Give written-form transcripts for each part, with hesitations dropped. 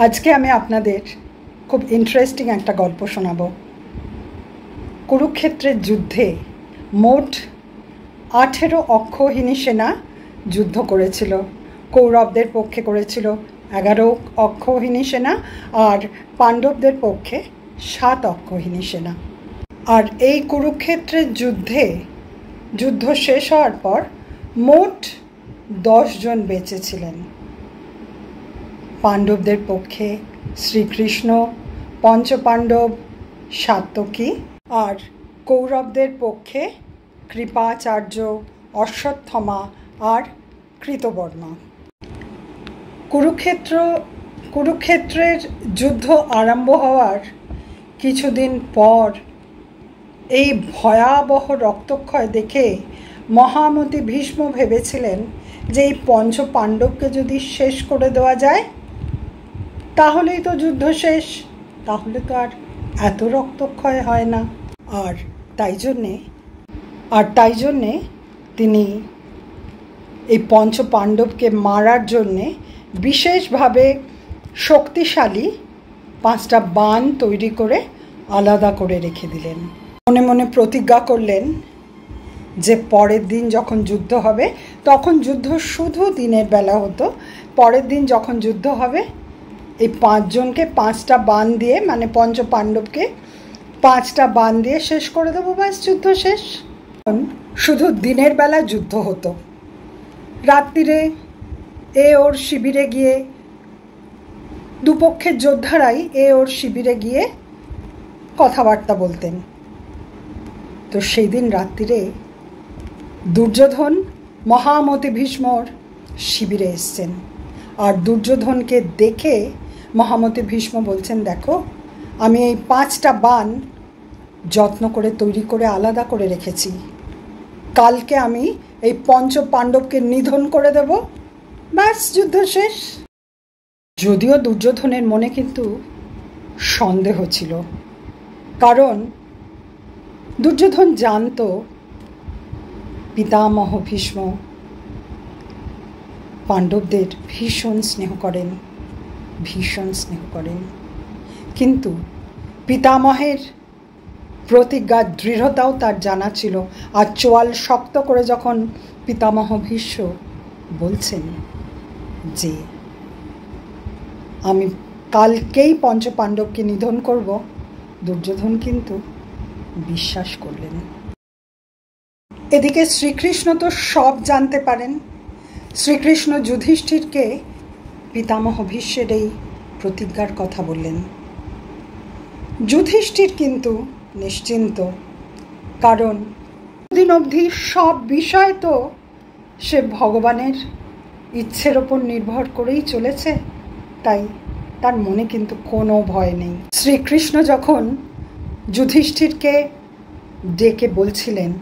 আজকে আমি আপনাদের খুব ইন্টারেস্টিং একটা গল্প শোনাবো। কুরুক্ষেত্রের যুদ্ধে মোট 18 অক্ষৌহিনী সেনা যুদ্ধ করেছিল। কৌরবদের পক্ষে করেছিল 11 অক্ষৌহিনী সেনা, আর পাণ্ডবদের পক্ষে 7 অক্ষৌহিনী সেনা। আর এই কুরুক্ষেত্রের যুদ্ধ শেষ হওয়ার পর মোট 10 জন বেঁচে ছিলেন। পাণ্ডবদের পক্ষে শ্রীকৃষ্ণ, পঞ্চপাণ্ডব, সাত্যকী, আর কৌরবদের পক্ষে কৃপাচার্য, অশ্বত্থমা আর কৃতবর্মা। কুরুক্ষেত্রের যুদ্ধ আরম্ভ হওয়ার কিছুদিন পর এই ভয়াবহ রক্তক্ষয় দেখে মহামতি ভীষ্ম ভেবেছিলেন যে এই পঞ্চ পাণ্ডবকে যদি শেষ করে দেওয়া যায় তাহলেই তো যুদ্ধ শেষ, তাহলে তো আর এত রক্তক্ষয় হয় না। আর তাই জন্যে তিনি এই পঞ্চ পাণ্ডবকে মারার জন্যে বিশেষভাবে শক্তিশালী 5টা বাণ তৈরি করে আলাদা করে রেখে দিলেন। মনে মনে প্রতিজ্ঞা করলেন যে পরের দিন যখন যুদ্ধ হবে, তখন যুদ্ধ শুধু দিনের বেলা হতো, পরের দিন যখন যুদ্ধ হবে এই 5 জনকে 5টা বাণ দিয়ে, মানে পঞ্চ পাণ্ডবকে 5টা বাণ দিয়ে শেষ করে দেবো, ব্যাস যুদ্ধ শেষ। শুধু দিনের বেলা যুদ্ধ হতো, রাত্রিরে ওর শিবিরে গিয়ে, দুপক্ষের যোদ্ধারাই ওর শিবিরে গিয়ে কথাবার্তা বলতেন। তো সেই দিন রাত্রিরে দুর্যোধন মহামতি ভীষ্মর শিবিরে এসছেন, আর দুর্যোধনকে দেখে মহামতি ভীষ্ম বলছেন, দেখো আমি এই 5টা বাণ যত্ন করে তৈরি করে আলাদা করে রেখেছি, কালকে আমি এই পঞ্চ পাণ্ডবকে নিধন করে দেব, ব্যাস যুদ্ধ শেষ। যদিও দুর্যোধনের মনে কিন্তু সন্দেহ ছিল, কারণ দুর্যোধন জানতো পিতামহ ভীষ্ম পাণ্ডবদের ভীষণ স্নেহ করেন। কিন্তু পিতামহের প্রতিজ্ঞার দৃঢ়তাও তার জানা ছিল। আর চোয়াল শক্ত করে যখন পিতামহ ভীষ্ম বলছেন যে আমি কালকেই পঞ্চ পাণ্ডবকে নিধন করব, দুর্যোধন কিন্তু বিশ্বাস করলেন। এদিকে শ্রীকৃষ্ণ তো সব জানতে পারেন। শ্রীকৃষ্ণ যুধিষ্ঠিরকে পিতামহ ভীষ্মের এই প্রতিজ্ঞার কথা বললেন। যুধিষ্ঠির কিন্তু নিশ্চিন্ত, কারণ দিন অবধি সব বিষয় তো সে ভগবানের ইচ্ছের ওপর নির্ভর করেই চলেছে, তাই তার মনে কিন্তু কোনো ভয় নেই। শ্রীকৃষ্ণ যখন যুধিষ্ঠিরকে ডেকে বলছিলেন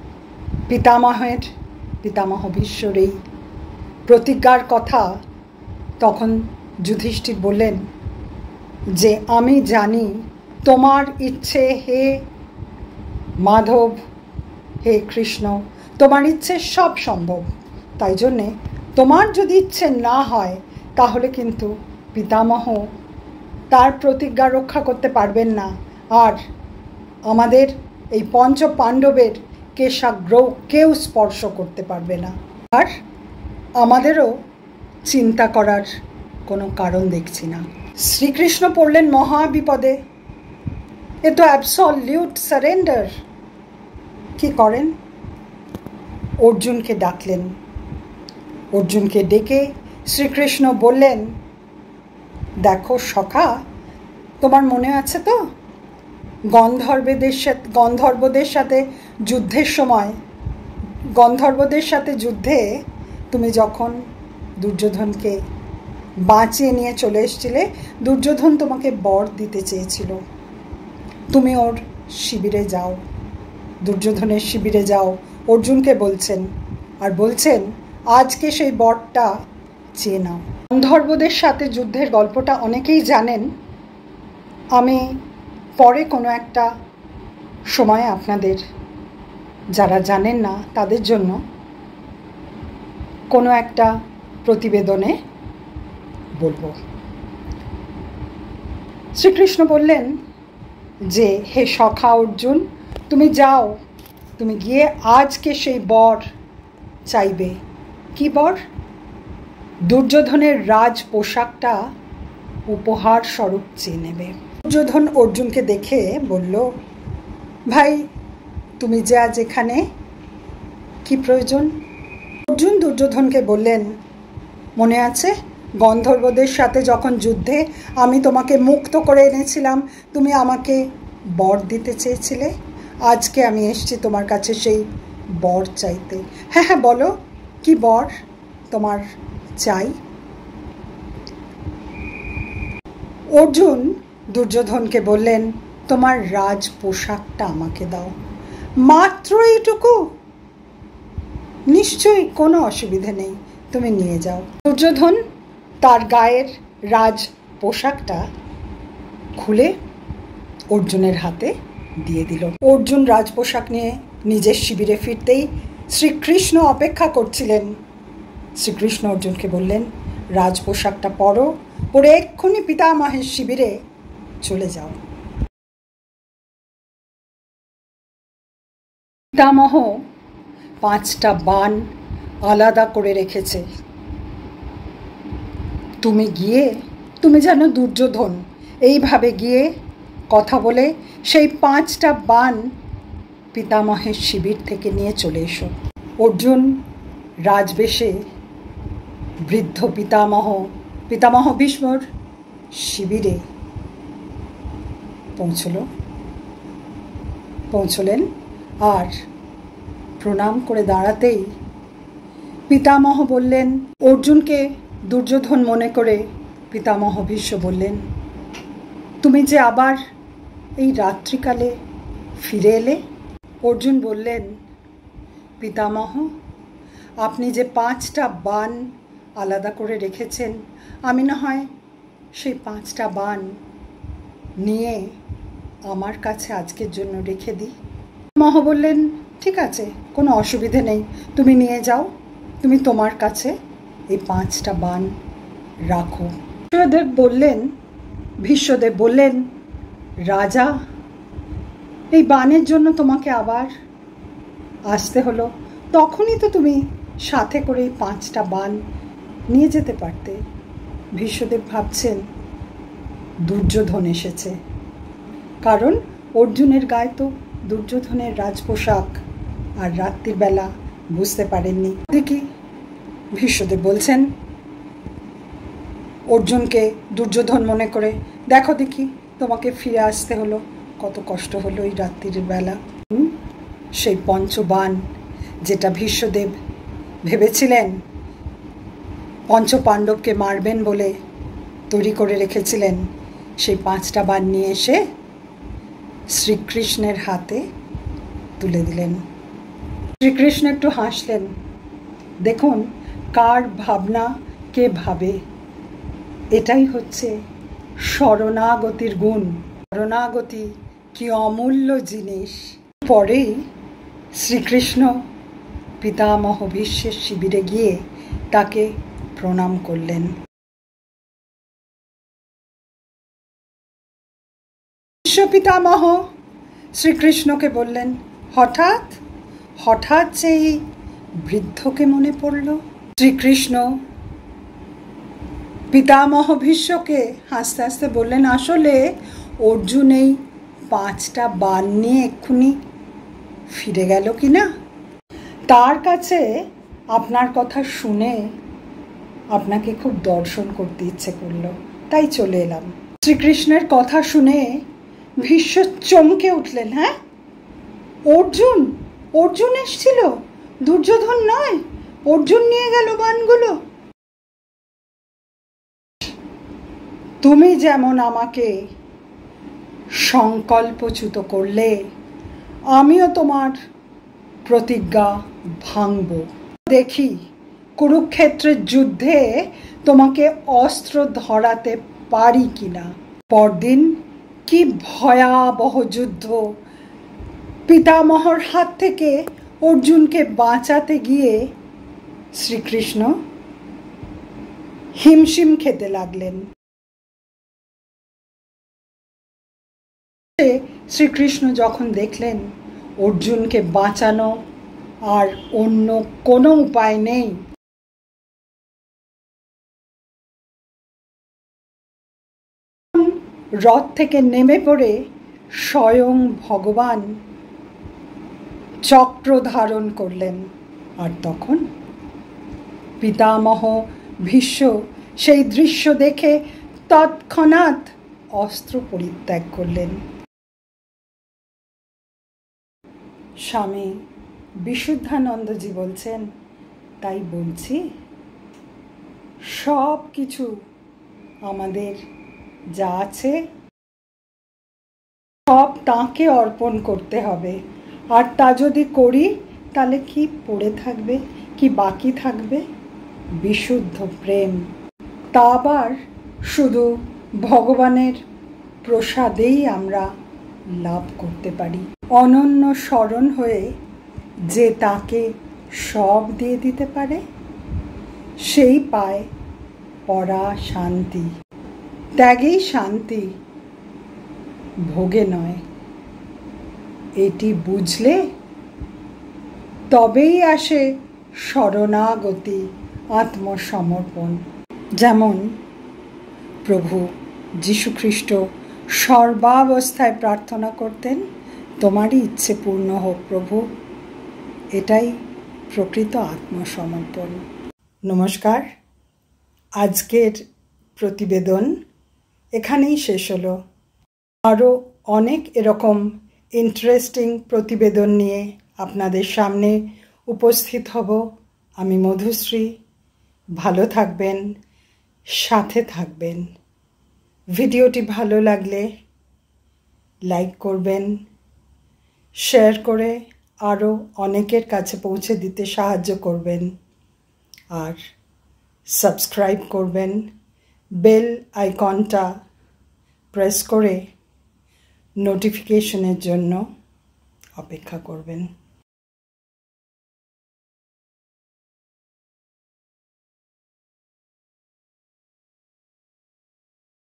পিতামহ ভীষ্মের এই প্রতিজ্ঞার কথা, তখন যুধিষ্ঠির বললেন যে আমি জানি তোমার ইচ্ছে হে মাধব, হে কৃষ্ণ, তোমার ইচ্ছে সব সম্ভব, তাই জন্যে তোমার যদি ইচ্ছে না হয় তাহলে কিন্তু পিতামহ তার প্রতিজ্ঞা রক্ষা করতে পারবেন না, আর আমাদের এই পঞ্চ পাণ্ডবের কেশাগ্রও কেউ স্পর্শ করতে পারবে না, আর আমাদেরও চিন্তা করার কোনো কারণ দেখছি না। শ্রীকৃষ্ণ পড়লেন মহা বিপদে, এ তো অ্যাবসলিউট সারেন্ডার। কি করেন? অর্জুনকে ডাকলেন। অর্জুনকে ডেকে শ্রীকৃষ্ণ বললেন, দেখো সখা, তোমার মনে আছে তো গন্ধর্বদের সাথে যুদ্ধে তুমি যখন দুর্যোধনকে বাঁচিয়ে নিয়ে চলে এসেছিলে, দুর্যোধন তোমাকে বর দিতে চেয়েছিল, তুমি ওর শিবিরে যাও, দুর্যোধনের শিবিরে যাও, অর্জুনকে বলছেন, আর বলছেন আজকে সেই বরটা চেয়ে নাও। গন্ধর্বদের সাথে যুদ্ধের গল্পটা অনেকেই জানেন, আমি পরে কোনো একটা সময় আপনাদের, যারা জানেন না তাদের জন্য কোনো একটা প্রতিবেদনে বলবো। শ্রীকৃষ্ণ বললেন যে হে সখা অর্জুন, তুমি যাও, তুমি গিয়ে আজকে সেই বর চাইবে। কি বর? দুর্যোধনের রাজ পোশাকটা উপহার স্বরূপ চেয়ে নেবে। দুর্যোধন অর্জুনকে দেখে বলল, ভাই তুমি যে আজ এখানে, কি প্রয়োজন? অর্জুন দুর্যোধনকে বললেন, মনে আছে গন্ধর্বদের সাথে যখন যুদ্ধে আমি তোমাকে মুক্ত করে এনেছিলাম, তুমি আমাকে বর দিতে চেয়েছিলে? আজকে আমি এসেছি তোমার কাছে সেই বর চাইতে। হ্যাঁ হ্যাঁ, বলো কি বর তোমার চাই? অর্জুন দুর্যোধনকে বললেন, তোমার রাজ পোশাকটা আমাকে দাও। মাত্র এইটুকু? নিশ্চয়ই কোনো অসুবিধে নেই, তুমি নিয়ে যাও। দুর্যোধন তার গায়ের রাজ পোশাকটা খুলে অর্জুনের হাতে দিয়ে দিল। অর্জুন রাজ পোশাক নিয়ে নিজের শিবিরে ফিরতেই শ্রীকৃষ্ণ অপেক্ষা করছিলেন। শ্রীকৃষ্ণ অর্জুনকে বললেন, রাজ পোশাকটা পরো, পরে এক্ষুনি পিতামহের শিবিরে চলে যাও। পিতামহ 5টা বাণ আলাদা করে রেখেছে। তুমি জানো দুর্যোধন, এইভাবে গিয়ে কথা বলে সেই 5টা বাণ পিতামহের শিবির থেকে নিয়ে চলে এসো। অর্জুন রাজবেশে বৃদ্ধ পিতামহ ভীষ্মর শিবিরে পৌঁছলেন আর প্রণাম করে দাঁড়াতেই পিতামহ বললেন, অর্জুনকে দুর্যোধন মনে করে পিতামহ ভীষ্ম বললেন, তুমি যে আবার এই রাত্রিকালে ফিরে এলে? অর্জুন বললেন, পিতামহ আপনি যে 5টা বাণ আলাদা করে রেখেছেন, আমি না হয় সেই 5টা বাণ নিয়ে আমার কাছে আজকের জন্য রেখে দিই। পিতামহ বললেন, ঠিক আছে, কোনো অসুবিধে নেই, তুমি নিয়ে যাও, তুমি তোমার কাছে এই 5টা বাণ রাখো। ভীষ্মদেব বললেন, রাজা এই বাণের জন্য তোমাকে আবার আসতে হলো, তখনই তো তুমি সাথে করে এই 5টা বাণ নিয়ে যেতে পারতে। ভীষ্মদেব ভাবছেন দুর্যোধন এসেছে, কারণ অর্জুনের গায়ে তো দুর্যোধনের রাজপোশাক, আর রাত্রির বেলা বুঝতে পারেননি। দেখি ভীষ্মদেব বলছেন অর্জুনকে দুর্যোধন মনে করে, দেখো দেখি তোমাকে ফিরে আসতে হলো, কত কষ্ট হলো এই রাত্রির বেলা। সেই পঞ্চবাণ যেটা ভীষ্মদেব ভেবেছিলেন পঞ্চপাণ্ডবকে মারবেন বলে তৈরি করে রেখেছিলেন, সেই 5টা বাণ নিয়ে এসে শ্রীকৃষ্ণের হাতে তুলে দিলেন। শ্রীকৃষ্ণ একটু হাসলেন, দেখুন কার ভাবনা কে ভাবে, এটাই হচ্ছে শরণাগতির গুণ। শরণাগতি কি অমূল্য জিনিস। পরেই শ্রীকৃষ্ণ পিতামহ ভীষ্মের শিবিরে গিয়ে তাকে প্রণাম করলেন। ভীষ্ম পিতামহ শ্রীকৃষ্ণকে বললেন, হঠাৎ যে এই বৃদ্ধকে মনে পড়ল? শ্রীকৃষ্ণ পিতামহ ভীষ্মকে হাসতে হাসতে বললেন, আসলে অর্জুন এই 5টা বাণ নিয়ে এক্ষুনি ফিরে গেল কিনা, তার কাছে আপনার কথা শুনে আপনাকে খুব দর্শন করতে ইচ্ছে করলো, তাই চলে এলাম। শ্রীকৃষ্ণের কথা শুনে ভীষ্ম চমকে উঠলেন। হ্যাঁ, অর্জুন এসেছিল, দুর্যোধন নয়? অর্জুন নিয়ে গেল বাণগুলো? তুমি যেমন আমাকে সংকল্পচ্যুত করলে, আমিও তোমার প্রতিজ্ঞা ভাঙব। দেখি কুরুক্ষেত্রের যুদ্ধে তোমাকে অস্ত্র ধরাতে পারি কিনা। পরদিন কি ভয়াবহ যুদ্ধ! পিতামহর হাত থেকে অর্জুনকে বাঁচাতে গিয়ে শ্রীকৃষ্ণ হিমশিম খেতে লাগলেন। শ্রীকৃষ্ণ যখন দেখলেন অর্জুনকে বাঁচানো আর অন্য কোনো উপায় নেই, রথ থেকে নেমে পড়ে স্বয়ং ভগবান চক্র ধারণ করলেন। আর তখন পিতামহ ভীষ্ম সেই দৃশ্য দেখে তৎক্ষণাৎ অস্ত্র পরিত্যাগ করলেন। স্বামী বিশুদ্ধানন্দজি বলছেন, তাই বলছি সব কিছু আমাদের যা আছে সব তাঁকে অর্পণ করতে হবে। আর তা যদি করি তাহলে কি পড়ে থাকবে, কি বাকি থাকবে? বিশুদ্ধ প্রেম। তা আবার শুধু ভগবানের প্রসাদেই আমরা লাভ করতে পারি। অনন্য স্মরণ হয়ে যে তাকে সব দিয়ে দিতে পারে সেই পায় পরা শান্তি। ত্যাগেই শান্তি, ভোগে নয়। এটি বুঝলে তবেই আসে শরণাগতি, আত্মসমর্পণ। যেমন প্রভু যীশুখ্রিস্ট সর্বাবস্থায় প্রার্থনা করতেন, তোমারই ইচ্ছে পূর্ণ হোক প্রভু। এটাই প্রকৃত আত্মসমর্পণ। নমস্কার, আজকের প্রতিবেদন এখানেই শেষ হলো। আরও অনেক এরকম ইন্টারেস্টিং প্রতিবেদন নিয়ে আপনাদের সামনে উপস্থিত হব। আমি মধুশ্রী। ভালো থাকবেন, সাথে থাকবেন। ভিডিওটি ভালো লাগলে লাইক করবেন, শেয়ার করে আরও অনেকের কাছে পৌঁছে দিতে সাহায্য করবেন, আর সাবস্ক্রাইব করবেন। বেল আইকনটা প্রেস করে নোটিফিকেশনের জন্য অপেক্ষা করবেন।